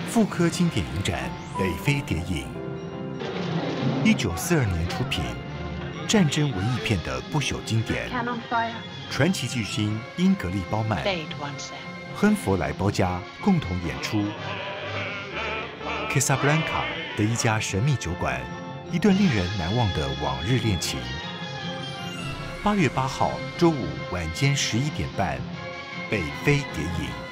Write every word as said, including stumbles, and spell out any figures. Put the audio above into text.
复刻经典影展《北非谍影》，一九四二年出品，战争文艺片的不朽经典。传奇巨星英格丽·褒曼、亨弗莱·包嘉共同演出。卡萨布兰卡的一家神秘酒馆，一段令人难忘的往日恋情。八月八号周五晚间十一点半，《北非谍影》。